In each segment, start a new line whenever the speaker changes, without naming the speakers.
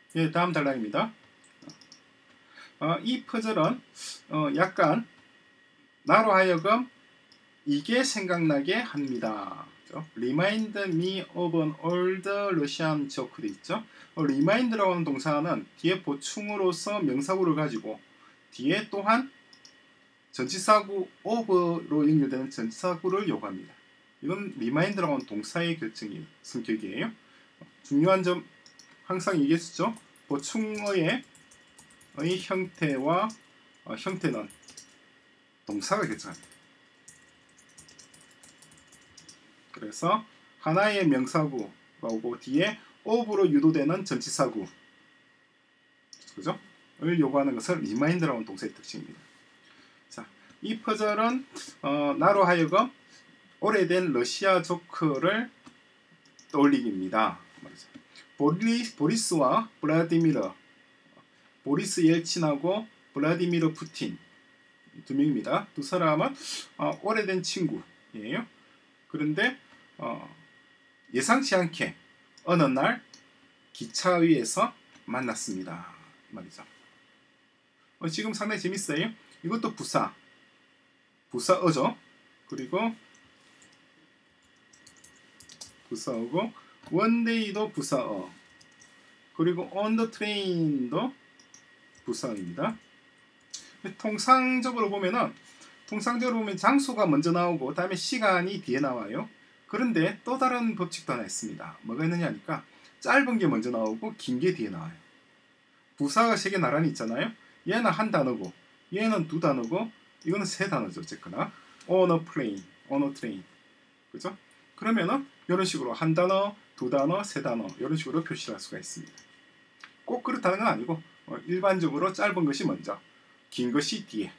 예, 다음 단락입니다. 이 퍼즐은 약간 나로 하여금 이게 생각나게 합니다. Remind me of an old Russian joke 돼 있죠. remind라고 하는 동사는 뒤에 보충으로서 명사구를 가지고 뒤에 또한 전치사구 of로 연결되는 전치사구를 요구합니다. 이건 remind라고 하는 동사의 결정이 성격이에요. 중요한 점 항상 얘기했었죠. 보충어의 형태와 형태는 동사가 결정합니다. 그래서 하나의 명사구가 오고 뒤에 of로 유도되는 전치사구, 그죠? 을 요구하는 것은 remind라는 동사의 특징입니다. 자, 이 퍼즐은 나로 하여금 오래된 러시아 조크를 떠올리기입니다. 보리스와 블라디미르, 보리스 옐친하고 블라디미르 푸틴 두 명입니다. 두 사람은 오래된 친구예요. 그런데 예상치 않게 어느 날 기차위에서 만났습니다. 말이죠. 지금 상당히 재밌어요. 이것도 부사어죠. 그리고 부사어고 one day도 부사어, 그리고 on the train도 부사어입니다. 통상적으로 보면 장소가 먼저 나오고 다음에 시간이 뒤에 나와요. 그런데 또 다른 법칙도 하나 있습니다. 뭐가 있느냐 하니까 짧은 게 먼저 나오고 긴 게 뒤에 나와요. 부사가 3개 나란히 있잖아요. 얘는 한 단어고 얘는 두 단어고 이거는 3단어죠. 어쨌거나 on a plane, on a train, 그죠? 그러면은 이런 식으로 한 단어, 두 단어, 3단어 이런 식으로 표시를 할 수가 있습니다. 꼭 그렇다는 건 아니고 일반적으로 짧은 것이 먼저, 긴 것이 뒤에.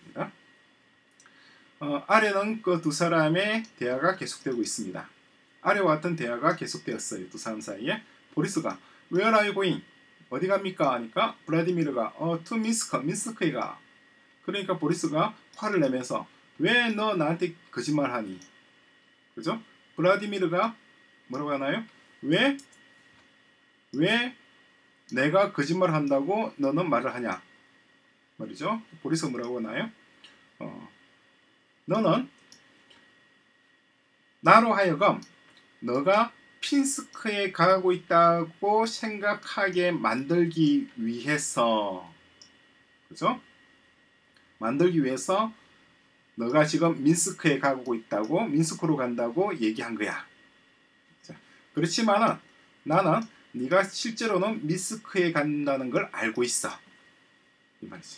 아래는 그 두 사람의 대화가 계속되고 있습니다. 아래와 같은 대화가 계속되었어요. 두 사람 사이에. 보리스가 Where are you going? 어디 갑니까? 하니까 블라디미르가 to 민스크에 가. 그러니까 보리스가 화를 내면서 왜 너 나한테 거짓말하니? 그죠? 블라디미르가 뭐라고 하나요? 왜 내가 거짓말을 한다고 너는 말을 하냐? 말이죠. 보리스가 뭐라고 하나요? 너는 나로 하여금 너가 핀스크에 가고 있다고 생각하게 만들기 위해서, 그죠? 만들기 위해서 너가 지금 민스크에 가고 있다고, 민스크로 간다고 얘기한 거야. 자, 그렇지만은 나는 네가 실제로는 민스크에 간다는 걸 알고 있어. 이 말이지.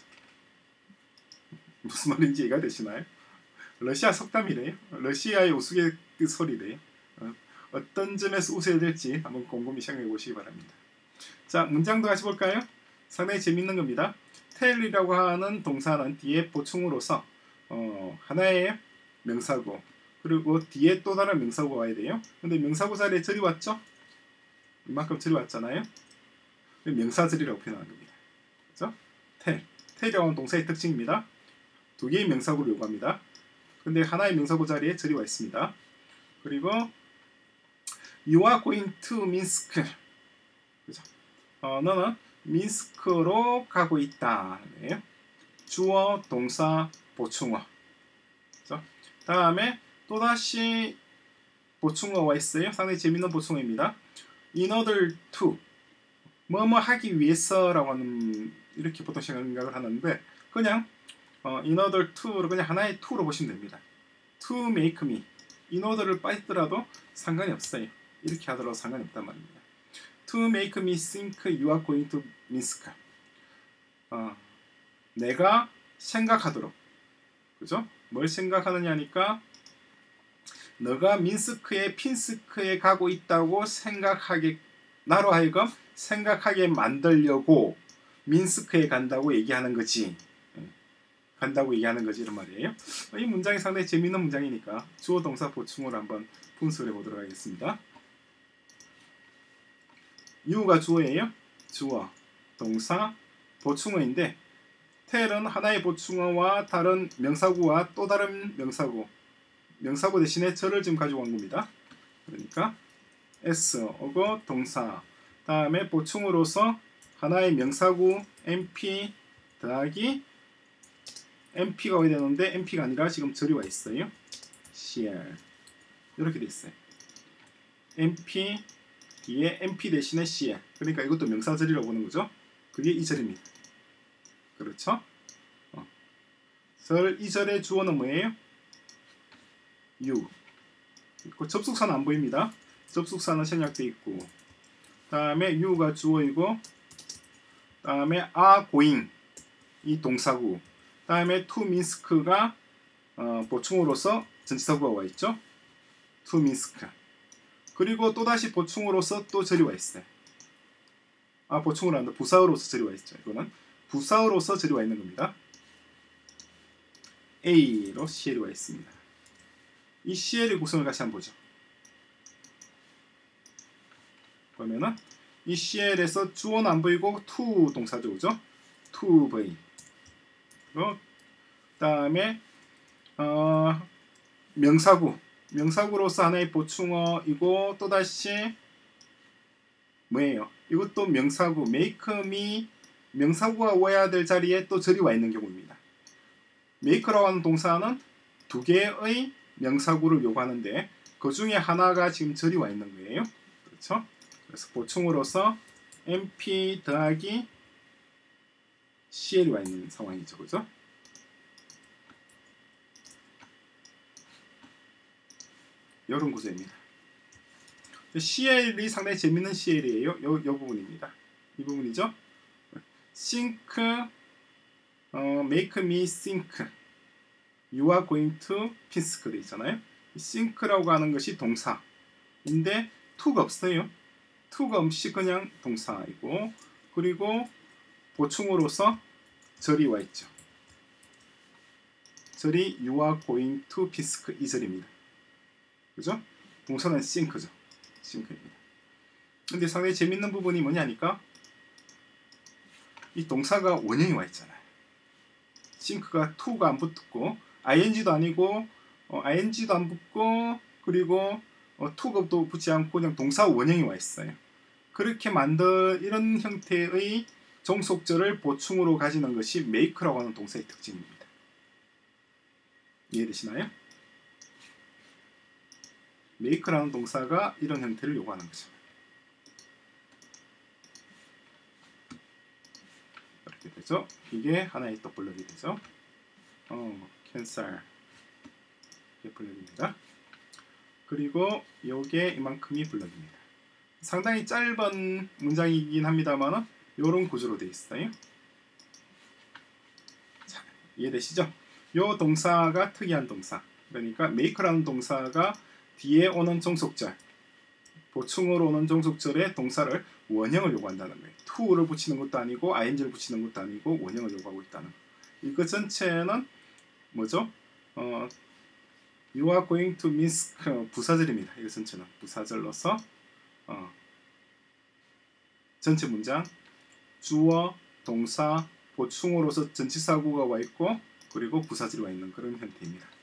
무슨 말인지 이해가 되시나요? 러시아 속담이래요. 러시아의 우스갯소리래요. 어떤 점에서 웃어야 될지 한번 곰곰이 생각해 보시기 바랍니다. 자, 문장도 같이 볼까요? 상당히 재밌는 겁니다. tell이라고 하는 동사는 뒤에 보충으로서 하나의 명사구, 그리고 뒤에 또 다른 명사구가 와야 돼요. 근데 명사구 자리에 절이 왔죠? 이만큼 절이 왔잖아요. 명사절이라고 표현하는 겁니다. 그렇죠? tell이라고 하는 동사의 특징입니다. 두 개의 명사구를 요구합니다. 근데 하나의 명사구 자리에 절이 와 있습니다. 그리고 You are going to Minsk. 그죠? 너는 민스크로 가고 있다. 주어, 동사, 보충어. 그죠? 다음에 또다시 보충어가 있어요. 상당히 재밌는 보충어입니다. In order to, 뭐뭐 하기 위해서라고 하는, 이렇게 보통 생각을 하는데 그냥 in order to를 그냥 하나의 to로 보시면 됩니다. To make me. in order를 빠지더라도 상관이 없어요. 이렇게 하더라도 상관이 없단 말입니다. To make me think you are going to Minsk. 내가 생각하도록. 그죠? 뭘 생각하느냐니까 너가 민스크에 핀스크에 가고 있다고 생각하게, 나로 하여금 생각하게 만들려고 민스크에 간다고 얘기하는 거지. 간다고 얘기하는 거지, 이런 말이에요. 이 문장이 상당히 재미있는 문장이니까 주어 동사 보충으로 한번 분석을 해보도록 하겠습니다. you가 주어예요. 주어, 동사, 보충어인데 tell은 하나의 보충어와 다른 명사구와 또 다른 명사구 대신에 절을 지금 가지고 온 겁니다. 그러니까 s 오고 동사, 다음에 보충으로서 하나의 명사구 MP 더하기 MP가 와야 되는데 MP가 아니라 지금 절이 와 있어요. CL 이렇게 돼 있어요. MP 뒤에 MP 대신에 CL. 그러니까 이것도 명사절이라고 보는 거죠. 그게 이 절입니다. 그렇죠? 이 절의 주어는 뭐예요? U. 그 접속사는 안 보입니다. 접속사는 생략되어 있고, 다음에 U가 주어이고, 다음에 are going 이 동사구, 다음에 to Minsk가 보충으로서 전치사구가 와 있죠. to Minsk. 그리고 또다시 보충으로서 또 절이 와 있어요. 보충으로 한다. 부사어로서 절이 와 있죠. 이거는 부사어로서 절이 와 있는 겁니다. A로 CL이 와 있습니다. 이 CL의 구성을 같이 한번 보죠. 그러면은 이 CL에서 주어는 안 보이고 to 동사죠, 그죠? to V. 그다음에 명사구로서 하나의 보충어이고 또다시 뭐예요? 이것도 명사구 make me 명사구가 와야 될 자리에 또 절이 와 있는 경우입니다. make라고 하는 동사는 두 개의 명사구를 요구하는데 그 중에 하나가 지금 절이 와 있는 거예요. 그렇죠? 그래서 보충으로서 MP 더하기 CL이 와 있는 상황이죠. 그죠? 이런 구조입니다. CL이 상당히 재밌는 CL이에요. 요 부분입니다. 이 부분이죠. think, make me think. You are going to Pinsk 돼 있잖아요. think라고 하는 것이 동사인데 to가 없어요. to가 없이 그냥 동사이고, 그리고 보충으로서 절이 와 있죠. 절이 You are going to Pinsk 이 절입니다. 그죠? 동사는 think죠. think입니다. 근데 상당히 재밌는 부분이 뭐냐니까 이 동사가 원형이 와 있잖아요. think가 to가 안 붙고 ing도 아니고 ing도 안 붙고 그리고 to가 또 붙지 않고 그냥 동사 원형이 와 있어요. 그렇게 이런 형태의 종속절을 보충으로 가지는 것이 make라고 하는 동사의 특징입니다. 이해되시나요? make라는 동사가 이런 형태를 요구하는 거죠. 이렇게 되죠. 이게 하나의 또 블럭이 되죠. cancel 이게 블럭입니다. 그리고 요게 이만큼이 블럭입니다. 상당히 짧은 문장이긴 합니다만 요런 구조로 되어 있어요. 자, 이해되시죠? 요 동사가 특이한 동사. 그러니까 make라는 동사가 뒤에 오는 종속절, 보충으로 오는 종속절의 동사를 원형을 요구한다는 거예요. to를 붙이는 것도 아니고 ing를 붙이는 것도 아니고 원형을 요구하고 있다는 거. 이거 전체는 뭐죠? You are going to Minsk 부사절입니다. 이거 전체는 부사절로서 전체 문장 주어, 동사, 보충으로서 전치사구가 와 있고 그리고 부사절이 와 있는 그런 형태입니다.